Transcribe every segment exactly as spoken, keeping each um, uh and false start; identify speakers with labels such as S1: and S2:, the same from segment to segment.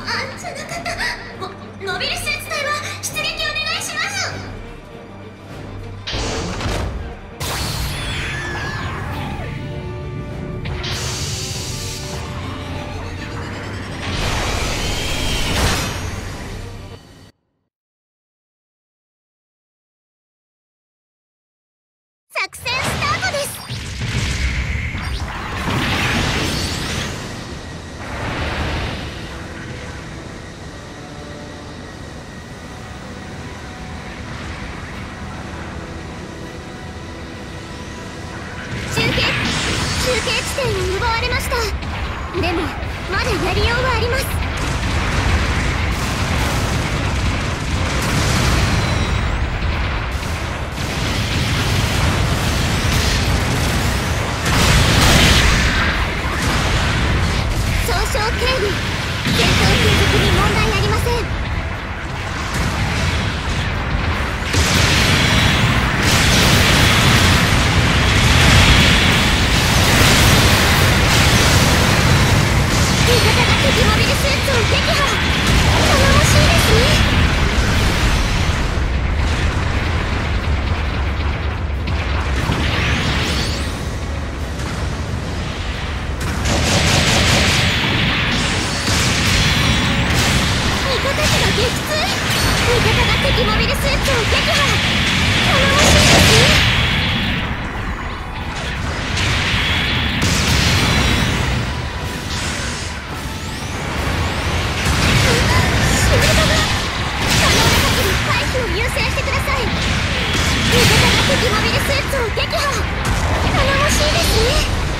S1: あ、じゃなかった。もモビルスーツ隊は出撃お願いします。作戦スタートです。中継中継地点を奪われました。でもまだやりようはあります。警備、戦闘継続に問題ありません。味方が敵モビルスーツを撃破。頼もしいですね。撃墜。味方が敵モビルスーツを撃破。頼もしいですね。シールドが可能な限り回避を優先してください。味方が敵モビルスーツを撃破。頼もしいですね。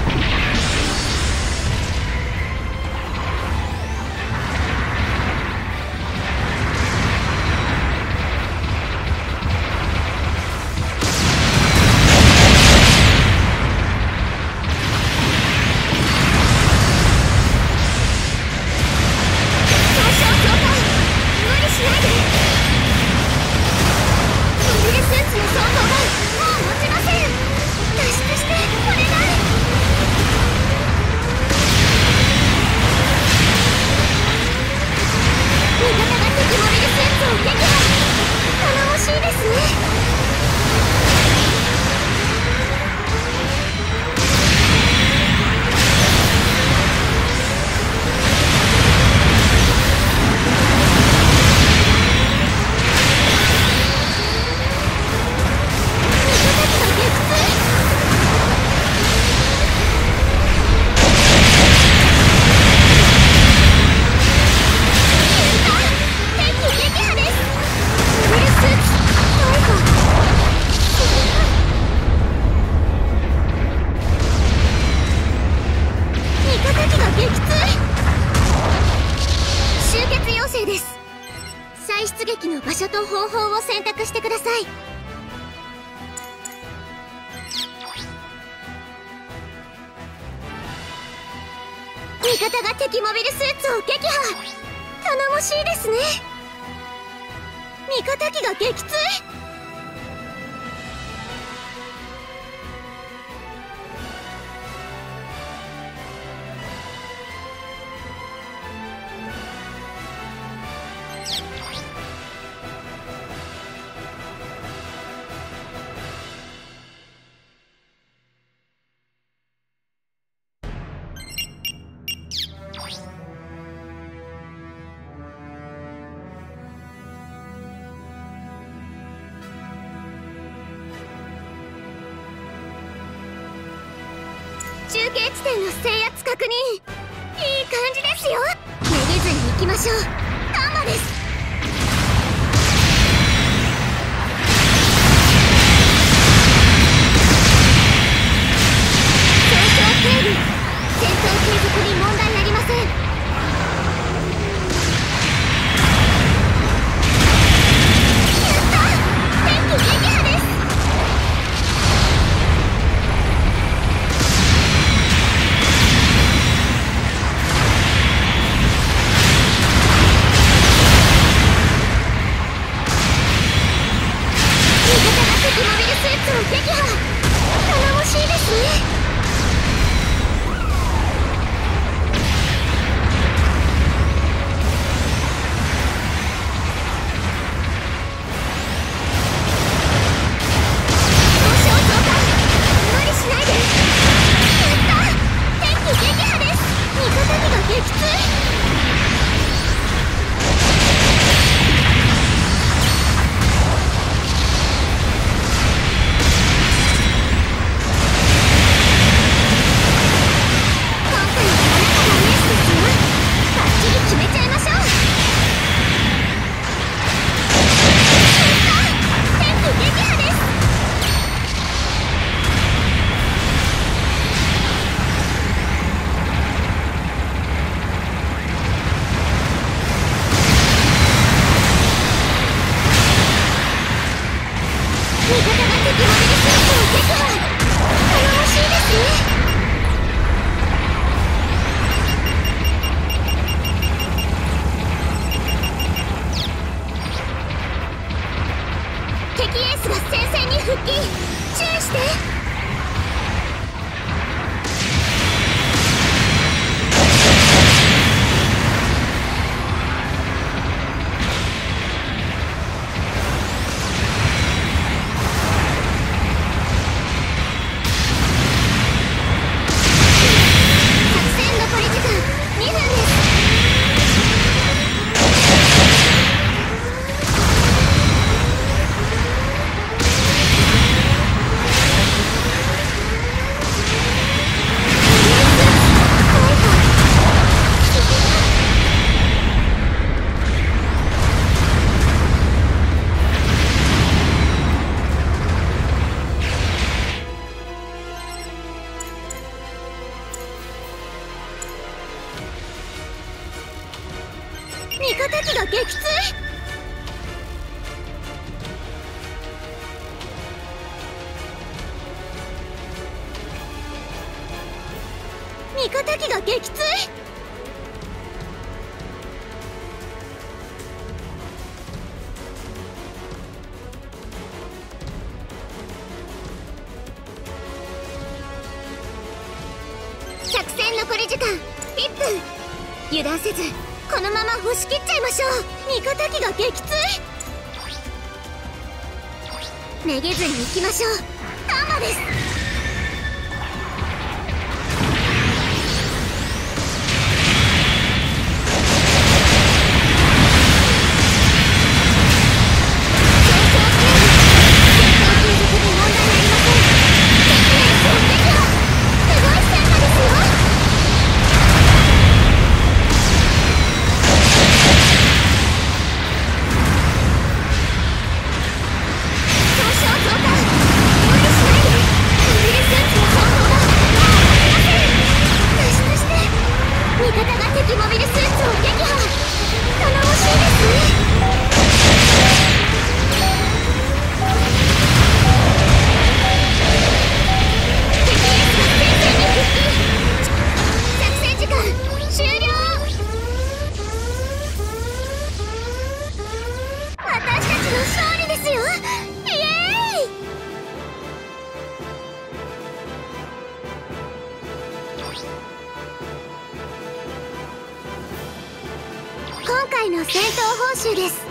S1: 再出撃の場所と方法を選択してください。味方が敵モビルスーツを撃破。頼もしいですね。味方機が撃墜。中継地点の制圧確認。いい感じですよ。めげずに行きましょう。丹波です。戦争警備、戦闘継続に問題ありません。やった！敵撃破です。味味方機が撃墜。味方機が撃墜。作戦残り時間いっぷん。油断せずこのまま押し切っちゃいましょう。味方機が撃墜。めげずに行きましょう。ターマです。今回の戦闘報酬です。